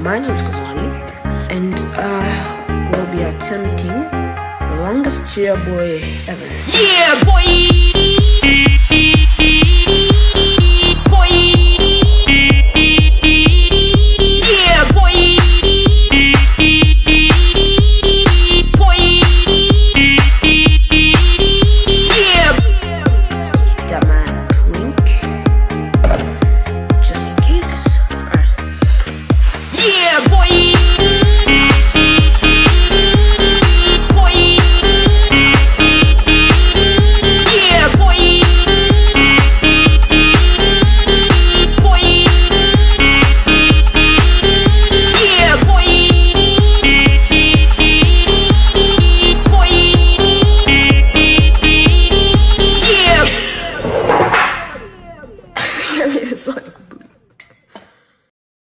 my name is Kamani, and we'll be attempting the longest cheer boy ever. Yeah, boy!